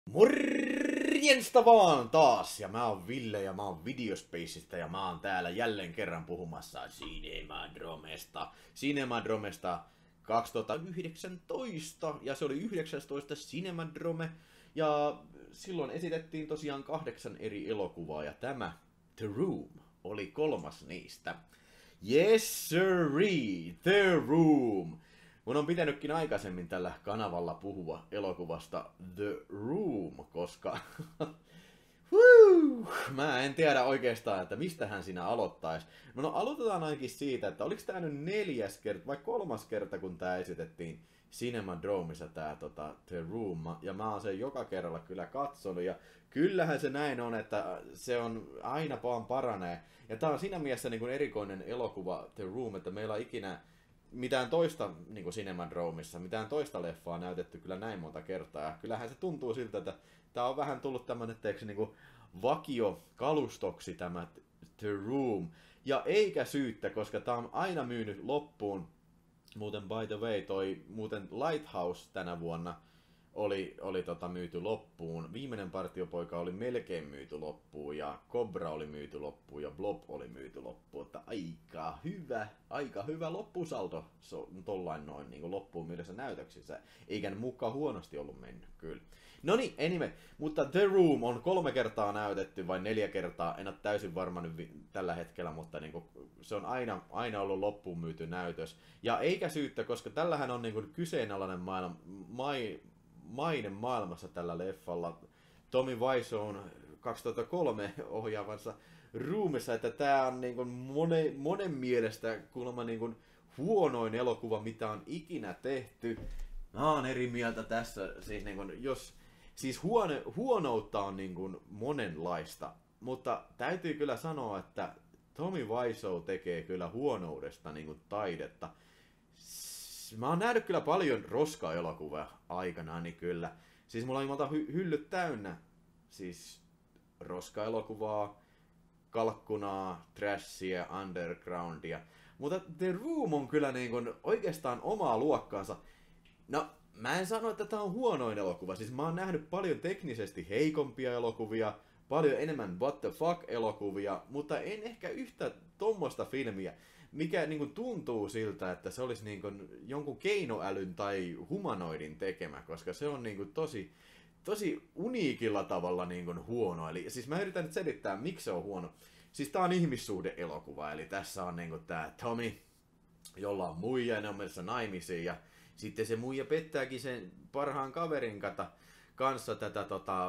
Morjensta vaan taas! Ja mä oon Ville ja mä oon Videospacesta ja mä oon täällä jälleen kerran puhumassa Cinemadromesta. Cinemadromesta 2019 ja se oli 19 Cinemadrome. Ja silloin esitettiin tosiaan 8 eri elokuvaa ja tämä The Room oli kolmas niistä. Yes sirree, The Room! Mun on pitänytkin aikaisemmin tällä kanavalla puhua elokuvasta The Room, koska mä en tiedä oikeastaan, että mistä hän siinä aloittaisi. No aloitetaan ainakin siitä, että oliko tää nyt 4. kerta vai 3. kerta, kun tää esitettiin Cinemadromessa tää The Room. Ja mä oon sen joka kerralla kyllä katsonut ja kyllähän se näin on, että se on aina vaan paranee. Ja tää on siinä mielessä niin kuin erikoinen elokuva The Room, että meillä on ikinä mitään toista niin kuin Cinemadromessa, mitään toista leffaa näytetty kyllä näin monta kertaa. Ja kyllähän se tuntuu siltä, että tää on vähän tullut tämmönen niin kuin vakiokalustoksi tämä The Room. Ja eikä syyttä, koska tää on aina myynyt loppuun. Muuten by the way, muuten Lighthouse tänä vuonna oli myyty loppuun. Viimeinen partiopoika oli melkein myyty loppuun ja Cobra oli myyty loppuun ja Blob oli myyty loppuun. Että aika hyvä loppusaldo tollain noin niin kuin loppuun myydessä näytöksissä. Eikä ne mukaan huonosti ollut mennyt, kyllä. No niin, anyway, mutta The Room on 3 kertaa näytetty vai 4 kertaa, en ole täysin varma nyt tällä hetkellä, mutta niin kuin, se on aina ollut loppuun myyty näytös. Ja eikä syyttä, koska tällähän on niin kuin kyseenalainen maine maailmassa tällä leffalla. Tommy Wiseau 2003 ohjaavansa Roomissa, että tää on niin kuin monen mielestä kuulemma niin kuin huonoin elokuva, mitä on ikinä tehty. Mä oon eri mieltä tässä, siis niin kuin, huonoutta on niin kuin monenlaista, mutta täytyy kyllä sanoa, että Tommy Wiseau tekee kyllä huonoudesta niin kuin taidetta. Mä oon nähnyt kyllä paljon roska-elokuvia aikanaan, niin kyllä. Siis mulla on monta hyllyt täynnä. Siis roska-elokuvaa, kalkkunaa, trashia, undergroundia. Mutta The Room on kyllä niin kuin oikeastaan omaa luokkaansa. No, mä en sano, että tää on huonoin elokuva. Siis mä oon nähnyt paljon teknisesti heikompia elokuvia, paljon enemmän what the fuck elokuvia, mutta en ehkä yhtä tommosta filmiä, mikä niin kuin tuntuu siltä, että se olisi niin kuin jonkun keinoälyn tai humanoidin tekemä, koska se on niin kuin tosi uniikilla tavalla niin kuin huono. Eli siis mä yritän nyt selittää, miksi se on huono. Siis tää on ihmissuhde-elokuva, eli tässä on niin kuin tää Tommy, jolla on muija ja ne on menossa naimisiin, ja sitten se muija pettääkin sen parhaan kaverin kanssa tätä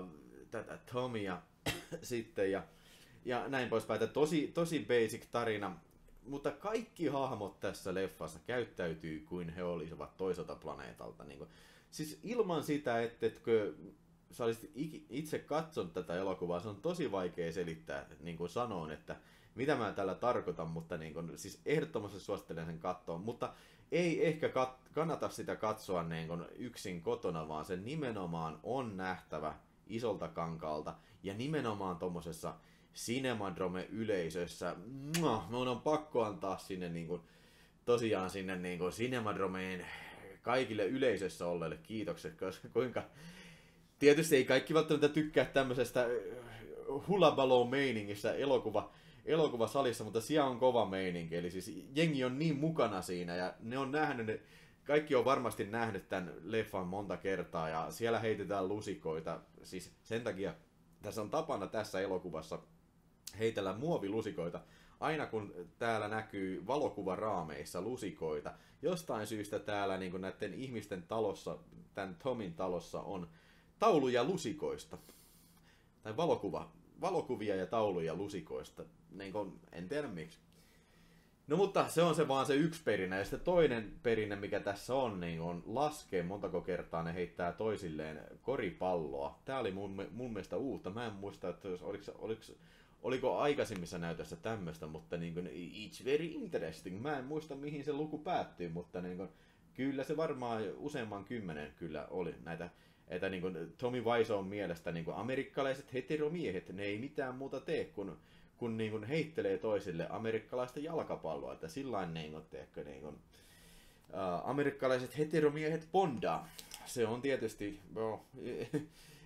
Tomia sitten, ja näin poispäin. Tosi basic tarina. Mutta kaikki hahmot tässä leffassa käyttäytyy kuin he olisivat toiselta planeetalta. Niin kuin, siis ilman sitä, ettetkö sä olisit itse katsonut tätä elokuvaa, se on tosi vaikea selittää, niin kuin sanoin, että mitä mä tällä tarkoitan, mutta niin kuin, siis ehdottomasti suosittelen sen katsoa. Mutta ei ehkä kannata sitä katsoa niin kuin yksin kotona, vaan se nimenomaan on nähtävä isolta kankaalta ja nimenomaan tommosessa Cinemadrome-yleisössä. Mun on pakko antaa sinne niinku, tosiaan sinne niinku Cinemadromeen kaikille yleisössä olleille kiitokset, koska kuinka tietysti ei kaikki välttämättä tykkää tämmöisestä hulabaloo-meiningistä elokuvasalissa, mutta siellä on kova meininki, eli siis jengi on niin mukana siinä ja ne on nähnyt, kaikki on varmasti nähnyt tämän leffan monta kertaa ja siellä heitetään lusikoita, siis sen takia tässä on tapana tässä elokuvassa heitellä muovilusikoita. Aina kun täällä näkyy valokuvaraameissa lusikoita, jostain syystä täällä niin kuin näiden ihmisten talossa, tämän Tomin talossa on tauluja lusikoista. Tai valokuvia ja tauluja lusikoista. Niin kuin, en tiedä miksi. No mutta se on vaan se yksi perinne. Ja sitten toinen perinne, mikä tässä on, niin on laskea montako kertaa ne heittää toisilleen koripalloa. Tää oli mun mielestä uutta. Mä en muista, että oliko aikaisemmissa näytössä tämmöistä, mutta niin kuin, it's very interesting. Mä en muista, mihin se luku päättyy, mutta niin kuin, kyllä se varmaan useamman 10 kyllä oli näitä. Että niin kuin Tommy Wiseaun mielestä niin kuin amerikkalaiset heteromiehet, ne ei mitään muuta tee kun niin kuin heittelee toisille amerikkalaista jalkapalloa. Että sillain niin kuin, teekö, niin kuin, amerikkalaiset heteromiehet bondaa. Se on tietysti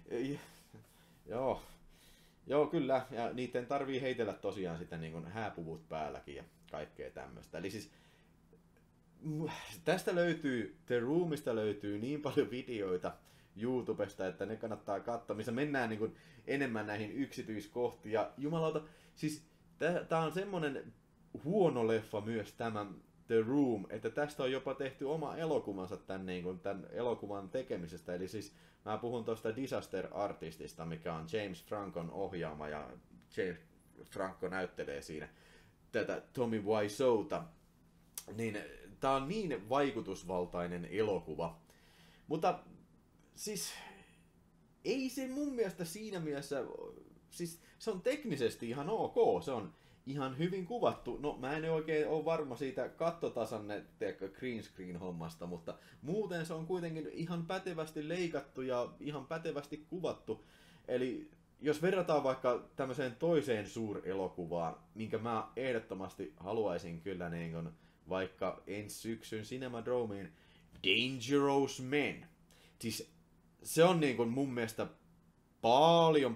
Joo. Joo, kyllä. Ja niiden tarvii heitellä tosiaan sitten niin kuin hääpuvut päälläkin ja kaikkea tämmöistä. Eli siis tästä löytyy, The Roomista löytyy niin paljon videoita YouTubesta, että ne kannattaa katsoa, missä mennään niin kuin enemmän näihin yksityiskohtiin. Ja jumalauta, siis tää on semmonen huono leffa myös tämä The Room, että tästä on jopa tehty oma elokuvansa tämän elokuvan tekemisestä. Eli siis mä puhun tuosta Disaster Artistista, mikä on James Francon ohjaama, ja James Franco näyttelee siinä tätä Tommy Wiseauta. Niin tää on niin vaikutusvaltainen elokuva. Mutta siis ei se mun mielestä siinä mielessä, siis se on teknisesti ihan ok, se on ihan hyvin kuvattu. No mä en oikein ole varma siitä kattotasanne green screen hommasta, mutta muuten se on kuitenkin ihan pätevästi leikattu ja ihan pätevästi kuvattu. Eli jos verrataan vaikka tämmöiseen toiseen suurelokuvaan, minkä mä ehdottomasti haluaisin kyllä niin kuin vaikka ensi syksyn Cinemadromeen, Dangerous Men. Siis se on niin kuin mun mielestä paljon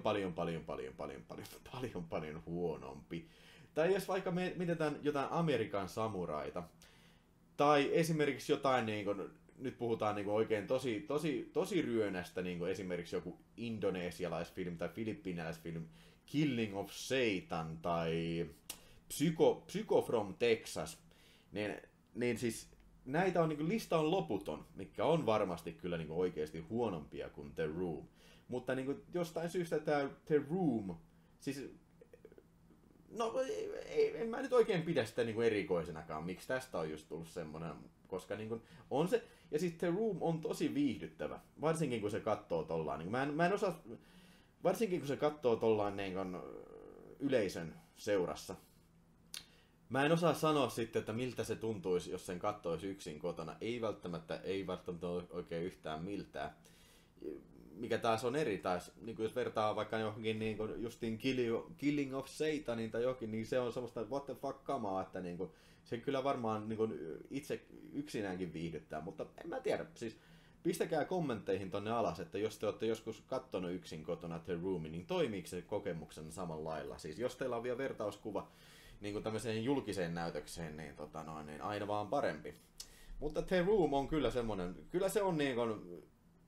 huonompi. Tai jos vaikka me mietitään jotain Amerikan samuraita, tai esimerkiksi jotain, niin kuin, nyt puhutaan niin kuin oikein tosi ryönästä, niin kuin esimerkiksi joku indonesialaisfilm tai filippiiniläisfilm, Killing of Satan tai Psycho from Texas, niin siis näitä on, niin kuin, lista on loputon, mikä on varmasti kyllä niin kuin oikeasti huonompia kuin The Room. Mutta niin kuin, jostain syystä tämä The Room, siis no en mä nyt oikein pidä sitä niin kuin erikoisenakaan, miksi tästä on just tullut semmoinen, koska niin kuin on se, ja siis The Room on tosi viihdyttävä, varsinkin kun se katsoo tollaan, niin mä en osaa, varsinkin kun se katsoo tollaan niin kuin yleisön seurassa. Mä en osaa sanoa sitten, että miltä se tuntuisi, jos sen kattoisi yksin kotona. Ei välttämättä oikein yhtään miltään. Mikä taas on eri taas, niin jos vertaa vaikka johonkin niin kuin justiin Killing of Satanin tai jokin, niin se on semmoista what the fuck kamaa, että niin kuin, se kyllä varmaan niin kuin itse yksinäänkin viihdyttää, mutta en mä tiedä. Siis pistäkää kommentteihin tonne alas, että jos te olette joskus kattonut yksin kotona The Roomin, niin toimiiko se kokemuksen samalla lailla? Siis jos teillä on vielä vertauskuva niin kuin tämmöiseen julkiseen näytökseen, niin, niin aina vaan parempi. Mutta The Room on kyllä semmonen, kyllä se on niin kuin,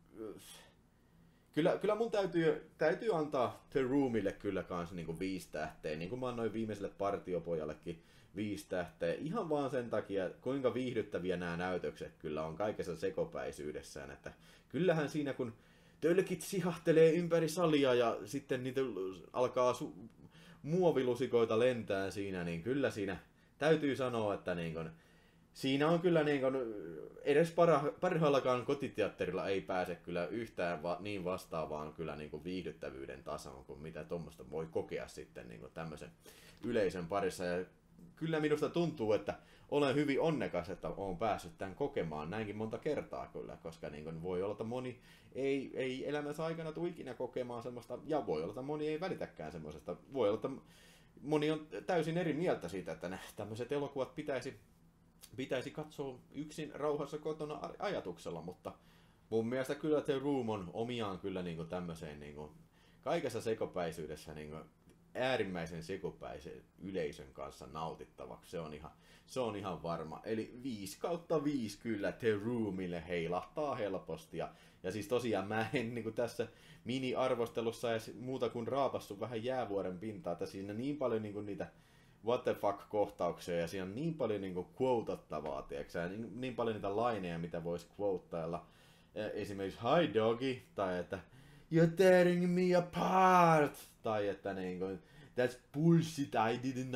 Kyllä mun täytyy antaa The Roomille kyllä kans niinku 5 tähteä, niin kuin mä annoin viimeiselle partiopojallekin 5 tähteä, ihan vaan sen takia, kuinka viihdyttäviä nämä näytökset kyllä on kaikessa sekopäisyydessään, että kyllähän siinä kun tölkit sihahtelee ympäri salia ja sitten niitä alkaa muovilusikoita lentää siinä, niin kyllä siinä täytyy sanoa, että niin kun, siinä on kyllä niin kun, edes parhaallakaan kotiteatterilla ei pääse kyllä yhtään niin vastaavaan kyllä niin kuin viihdyttävyyden tasoon kuin mitä tuommoista voi kokea sitten niin kuin tämmöisen yleisön parissa. Ja kyllä minusta tuntuu, että olen hyvin onnekas, että olen päässyt tämän kokemaan näinkin monta kertaa kyllä, koska niin kuin voi olla, että moni ei elämänsä aikana tule ikinä kokemaan semmoista, ja voi olla, että moni ei välitäkään semmoisesta. Voi olla, että moni on täysin eri mieltä siitä, että tämmöiset elokuvat pitäisi katsoa yksin rauhassa kotona ajatuksella, mutta mun mielestä kyllä The Room on omiaan kyllä niinku tämmöiseen niinku kaikessa sekopäisyydessä niinku äärimmäisen sekopäisen yleisön kanssa nautittavaksi. Se on ihan varma. Eli 5/5 kyllä The Roomille heilahtaa helposti. Ja siis tosiaan mä en niinku tässä mini-arvostelussa edes muuta kuin raapassu vähän jäävuoren pintaa, että siinä niin paljon niinku niitä what the fuck -kohtauksia ja siinä on niin paljon niinku quotattavaa, tiiäksä, niin paljon niitä laineja, mitä voisi quotailla. Esimerkiksi hi doggy, tai että you're tearing me apart, tai että niinku that's bullshit, I did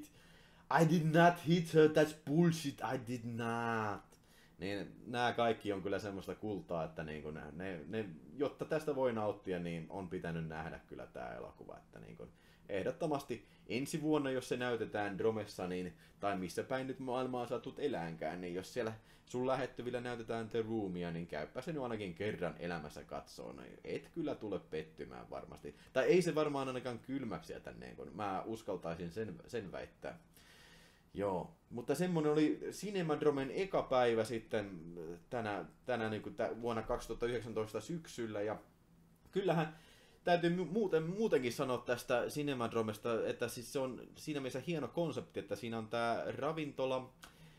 not hit her, that's bullshit, I did not. Niin nämä kaikki on kyllä semmoista kultaa, että niinku jotta tästä voi nauttia, niin on pitänyt nähdä kyllä tää elokuva, että niinku ehdottomasti ensi vuonna, jos se näytetään Dromessa, niin, tai missä päin nyt maailmaa satut eläänkään, niin jos siellä sun lähettyvillä näytetään The Roomia, niin käypä se nyt ainakin kerran elämässä katsoo, niin et kyllä tule pettymään varmasti. Tai ei se varmaan ainakaan kylmäksi jätä, niin kun mä uskaltaisin sen väittää. Joo, mutta semmonen oli Cinemadromen eka päivä sitten tänä niin kuin vuonna 2019 syksyllä, ja Kyllähän täytyy muutenkin sanoa tästä Cinemadromesta, että siis se on siinä mielessä hieno konsepti, että siinä on tää ravintola,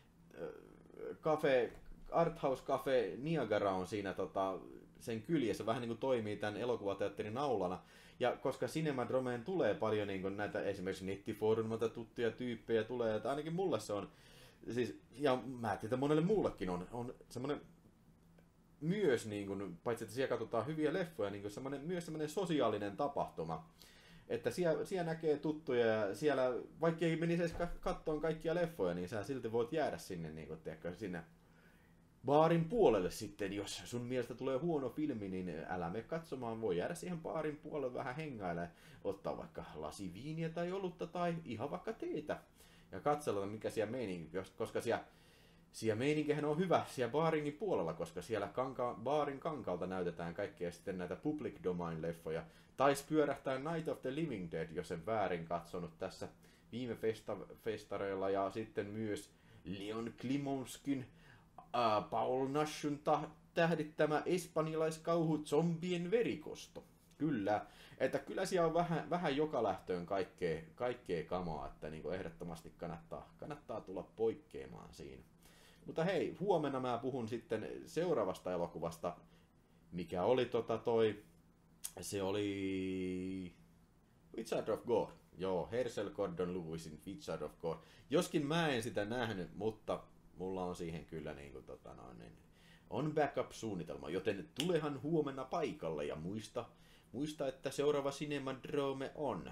cafe, Arthouse Cafe Niagara on siinä sen kyljessä, vähän niin kuin toimii tämän elokuvateatterin aulana. Ja koska Cinemadromeen tulee paljon niin kuin näitä esimerkiksi nettifoorumilta tuttuja tyyppejä tulee, että ainakin mulle se on, siis, ja mä tiedän, että monelle muullekin on semmoinen myös, niin kuin, paitsi että siellä katsotaan hyviä leffoja, niin myös semmoinen sosiaalinen tapahtuma. Että siellä näkee tuttuja ja siellä, vaikka ei menisi edes kattoon kaikkia leffoja, niin sä silti voit jäädä sinne, niin kuin, tiedätkö, sinne baarin puolelle sitten, jos sun mielestä tulee huono filmi, niin älä mene katsomaan, voi jäädä siihen baarin puolelle vähän hengailemaan, ottaa vaikka lasi viiniä tai olutta tai ihan vaikka teetä ja katsella mikä siellä meininki, koska siellä meininkihän on hyvä siellä baaringin puolella, koska siellä baarin kankalta näytetään kaikkea sitten näitä public domain leffoja. Taisi pyörähtää Night of the Living Dead, jos en väärin katsonut tässä viime festareilla ja sitten myös Leon Klimonskin Paul Nashun tähdittämä espanjalaiskauhu Zombien verikosto. Kyllä, että kyllä siellä on vähän joka lähtöön kaikkea kamaa, että niin ehdottomasti kannattaa tulla poikkeamaan siinä. Mutta hei, huomenna mä puhun sitten seuraavasta elokuvasta, mikä oli se oli Wizard of Gore. Joo, Herschel Gordon Lewisin Wizard of Gore. Joskin mä en sitä nähnyt, mutta mulla on siihen kyllä on backup-suunnitelma, joten tulehan huomenna paikalle ja muista että seuraava Cinemadrome on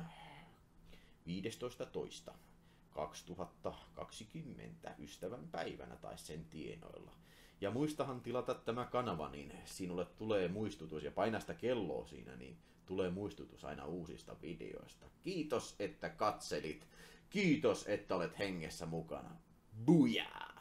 15.2.2020 ystävän päivänä tai sen tienoilla. Ja muistahan tilata tämä kanava, niin sinulle tulee muistutus ja paina sitä kelloa siinä, niin tulee muistutus aina uusista videoista. Kiitos, että katselit. Kiitos, että olet hengessä mukana. Bujaa!